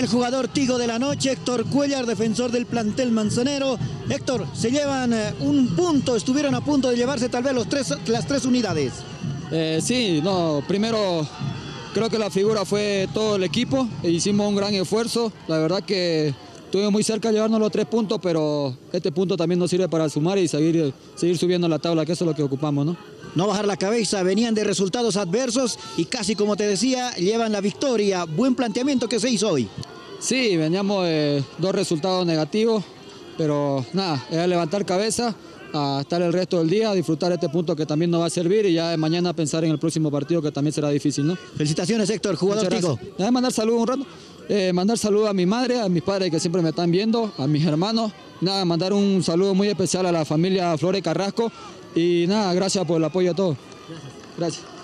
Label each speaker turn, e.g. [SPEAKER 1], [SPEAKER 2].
[SPEAKER 1] jugador Tigo de la noche, Héctor Cuellar, defensor del plantel manzanero. Héctor, se llevan un punto, estuvieron a punto de llevarse tal vez las tres unidades.
[SPEAKER 2] Sí, no, primero creo que la figura fue todo el equipo, hicimos un gran esfuerzo, la verdad que estuvimos muy cerca de llevarnos los 3 puntos, pero este punto también nos sirve para sumar y seguir subiendo la tabla, que eso es lo que ocupamos, ¿no?
[SPEAKER 1] No bajar la cabeza, venían de resultados adversos y casi como te decía, llevan la victoria. Buen planteamiento que se hizo hoy.
[SPEAKER 2] Sí, veníamos de 2 resultados negativos, pero nada, era levantar cabeza, a estar el resto del día, a disfrutar este punto que también nos va a servir y ya de mañana pensar en el próximo partido que también será difícil, ¿no?
[SPEAKER 1] Felicitaciones, Héctor, jugador Tigo.
[SPEAKER 2] Déjame mandar saludos un rato. Mandar saludos a mi madre, a mis padres que siempre me están viendo, a mis hermanos. Nada, mandar un saludo muy especial a la familia Flores Carrasco y nada, gracias por el apoyo a todos. Gracias.